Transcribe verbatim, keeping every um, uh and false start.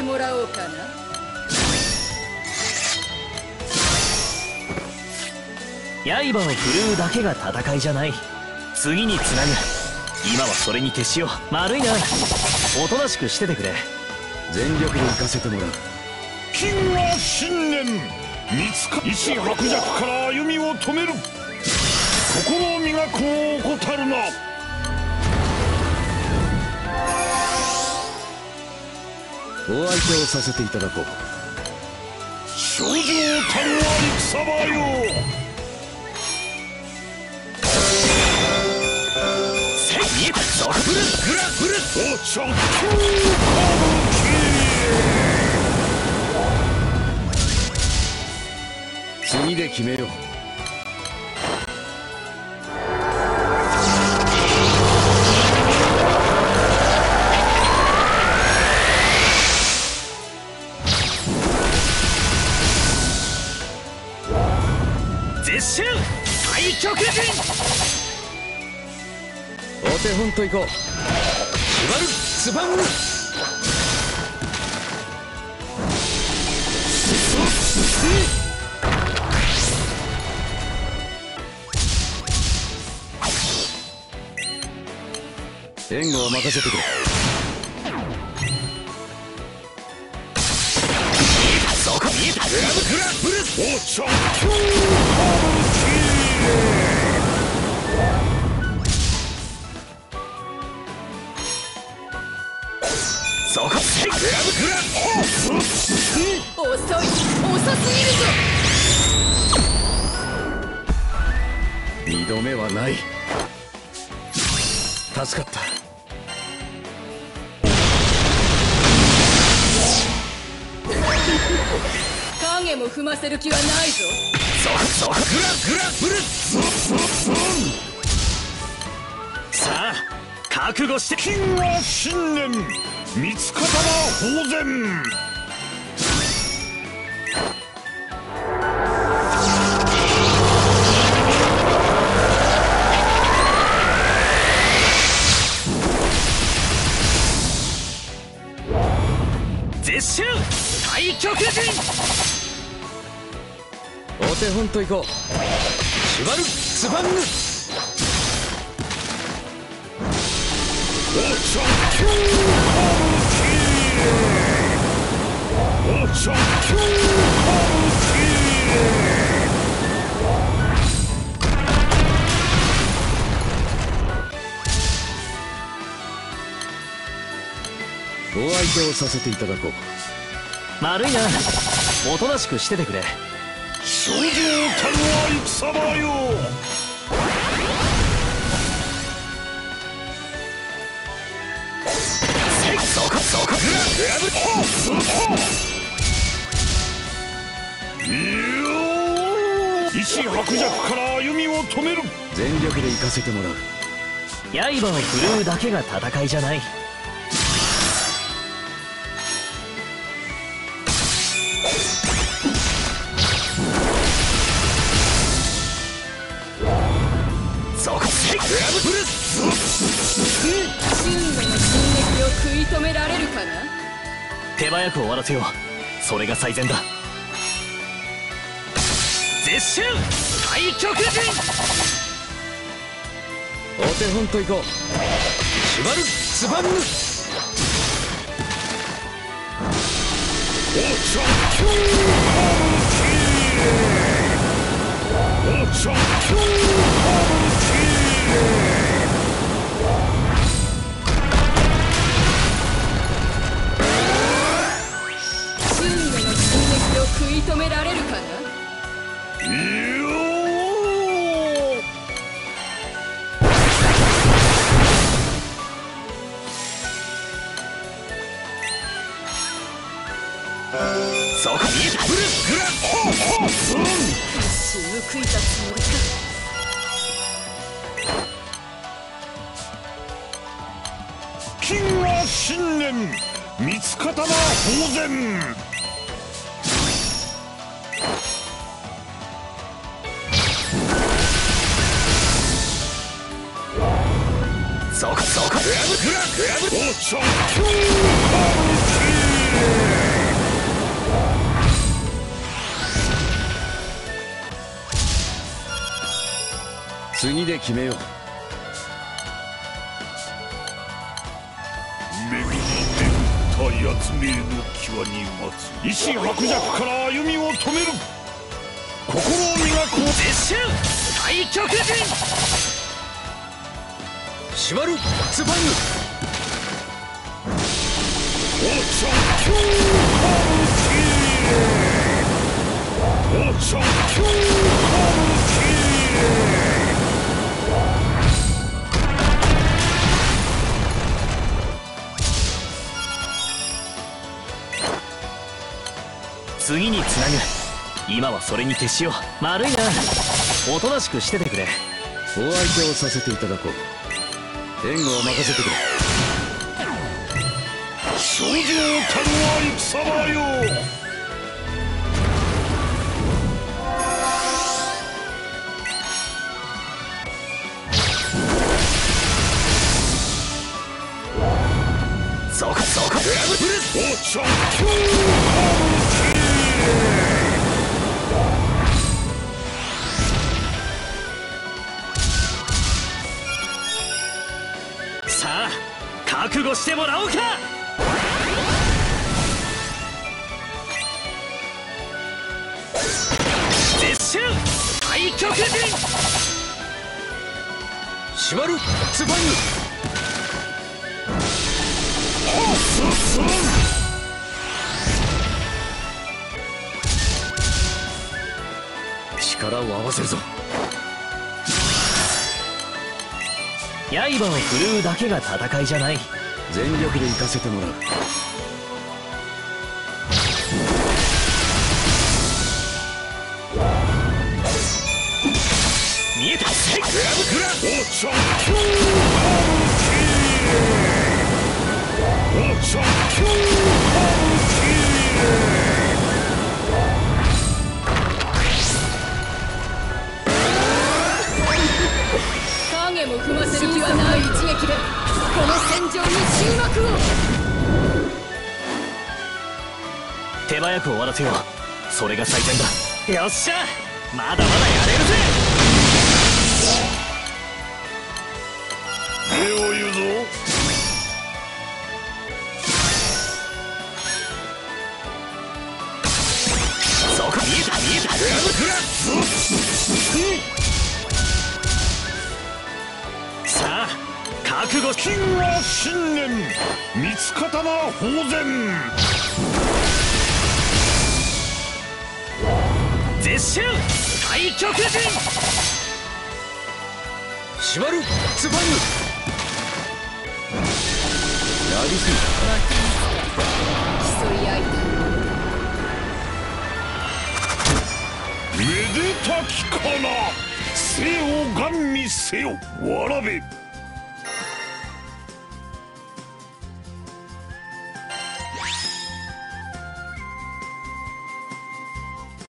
てもらおうかな。 刃を振るうだけが戦いじゃない。次につなぐ。今はそれに徹しよう。丸いな。おとなしくしててくれ。 全力で行かせてもらう。 金は信念見つか意志薄弱から歩みを止める。心を磨くを怠るな。 お相手をさせていただこう。 少女たるは戦場よ。 せいそこブルグラブルおちゃん歌舞伎。 次で決めよう。 絶春太極陣。 お手本といこう。縛るスパング。援護を任せてくれ。 そこ見えた。グラブグラブルおちゃん歌舞伎。 そこせいグラブグラ遅い、遅すぎるぞ。 二度目はない。助かった。 影も踏ませる気はないぞ。 そこそこグラグラブルさあ覚悟して。 金は信念見つかたは当然。 絶春太極陣。 お手本といこう。縛るスパング。 おちゃん歌舞伎。おちゃん歌舞お相手をさせていただこう。 丸いな。おとなしくしててくれ。 少女たるは戦場よ。 せいそこそこグラグラブル。意志薄弱から歩みを止める。 全力で行かせてもらう。 刃を振るうだけが戦いじゃない。そこせいグラブブル春吾の進撃を食い止められるかな。 手早く終わらせよう。それが最善だ。絶春太極陣。 お手本といこう。縛るスパング。 おちゃん歌舞伎。おちゃん歌舞伎。 春吾の進撃を食い止められるかな。 そこ見えた。ブルグラ一矢報いたつもりか。 金は信念見つかたは当然。 そこそこグラブグラグラブ。 おちゃん歌舞伎。 次で決めよう。 巡り巡ったやつめの際に待つ意志薄弱から歩みを止める。心を磨く絶種太極陣。 縛るツバング。 オーシャンキューカムキーオーシャンキューカムキ次につなぐ。今はそれに徹しよう。丸いな。おとなしくしててくれ。 お相手をさせていただこう。援護を任せてくれ。 少女たるは戦場よ。 そこそこオーシャンキューカムさあ覚悟してもらおうか。絶種太極陣。 縛るツバング。力を合わせるぞ。 刃を振るうだけが戦いじゃない。 全力で行かせてもらう。 見えた。 オーシャンキューカムキーオーシャンキューカムキ影も踏ませる気はない。一撃でこの戦場に終幕を。 手早く終わらせよう。それが最善だ。よっしゃまだまだやれるぜ。 目を言うぞ。 そこ見えた見えた。さあ覚悟。 金は信念三つ刀宝禅。 絶種太極陣。 縛るツバング。やりすぎ競い合いたい。 めでたきかな。生をガン見せよわらべ。